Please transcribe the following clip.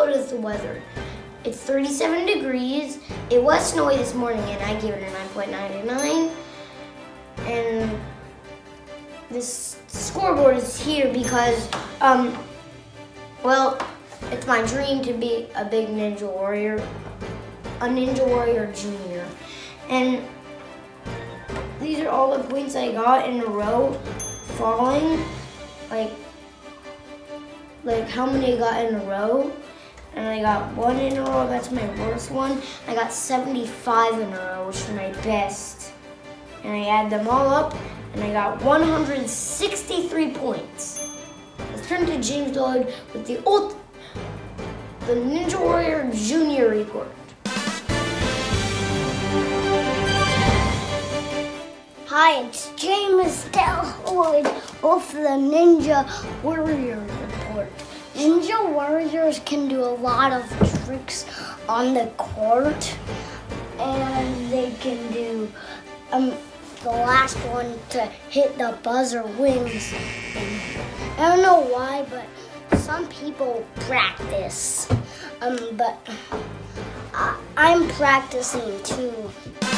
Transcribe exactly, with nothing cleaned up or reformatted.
good is the weather. It's thirty-seven degrees. It was snowy this morning and I gave it a nine point nine nine. And this scoreboard is here because, um, well, it's my dream to be a big Ninja Warrior, a Ninja Warrior Junior. And these are all the points I got in a row, falling, like, like how many I got in a row. And I got one in a row, that's my worst one. I got seventy-five in a row, which is my best. And I add them all up, and I got one hundred sixty-three points. Let's turn to James Dillard with the ult, the Ninja Warrior Junior report. Hi, it's James Dillard with the Ninja Warrior report. Ninja Warriors can do a lot of tricks on the court, and they can do um, the last one to hit the buzzer wins. I don't know why, but some people practice, um, but I, I'm practicing too.